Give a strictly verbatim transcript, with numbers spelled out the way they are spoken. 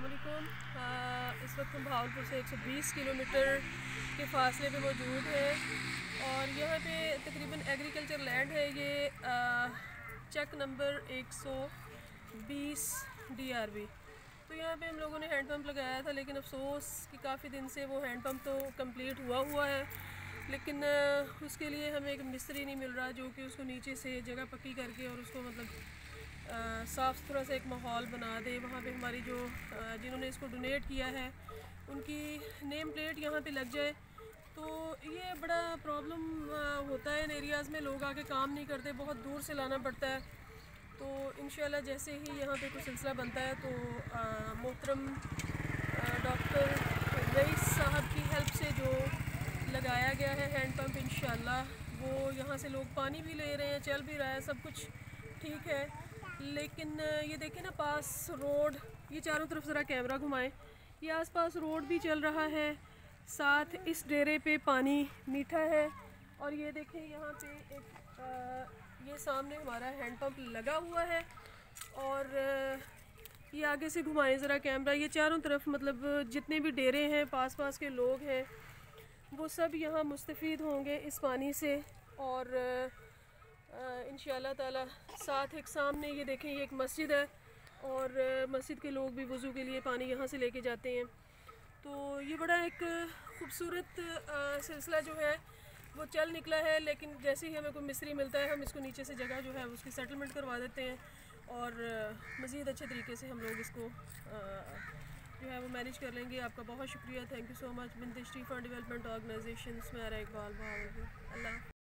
अस्सलामुअलैकुम। इस वक्त हम भावलपुर से एक सौ बीस किलोमीटर के फासले पे मौजूद हैं और यहाँ पे तकरीबन एग्रीकल्चर लैंड है। ये आ, चेक नंबर एक सौ बीस डी आर बी। तो यहाँ पे हम लोगों ने हैंड पंप लगाया था, लेकिन अफसोस कि काफ़ी दिन से वो हैंड पंप तो कंप्लीट हुआ हुआ है, लेकिन उसके लिए हमें एक मिस्त्री नहीं मिल रहा जो कि उसको नीचे से जगह पक्की करके और उसको मतलब साफ़ सुथरा सा एक माहौल बना दे। वहाँ पे हमारी जो आ, जिन्होंने इसको डोनेट किया है उनकी नेम प्लेट यहाँ पे लग जाए। तो ये बड़ा प्रॉब्लम होता है इन एरियाज़ में, लोग आके काम नहीं करते, बहुत दूर से लाना पड़ता है। तो इंशाल्लाह जैसे ही यहाँ पे कोई सिलसिला बनता है तो मोहतरम डॉक्टर रईस साहब की हेल्प से जो लगाया गया है हैंड पंप, इंशाल्लाह वो यहाँ से लोग पानी भी ले रहे हैं, चल भी रहा है, सब कुछ ठीक है। लेकिन ये देखें ना, पास रोड, ये चारों तरफ ज़रा कैमरा घुमाएं, ये आसपास रोड भी चल रहा है, साथ इस डेरे पे पानी मीठा है। और ये देखें यहाँ पे एक आ, ये सामने हमारा हैंड पंप लगा हुआ है और ये आगे से घुमाएं ज़रा कैमरा, ये चारों तरफ मतलब जितने भी डेरे हैं, पास पास के लोग हैं, वो सब यहाँ मुस्तफ़ीद होंगे इस पानी से। और इंशाअल्लाह ताला साथ एक सामने ये देखें, ये एक मस्जिद है और मस्जिद के लोग भी वज़ू के लिए पानी यहाँ से लेके जाते हैं। तो ये बड़ा एक ख़ूबसूरत सिलसिला जो है वो चल निकला है। लेकिन जैसे ही हमें कोई मिस्त्री मिलता है, हम इसको नीचे से जगह जो है उसकी सेटलमेंट करवा देते हैं और मज़ीद अच्छे तरीके से हम लोग इसको जो है वो मैनेज कर लेंगे। आपका बहुत शुक्रिया, थैंक यू सो मच। बिंदिश टी फंड डेवलपमेंट ऑर्गेनाइजेशन, मेरा इकबाल भावलपुर। अल्लाह।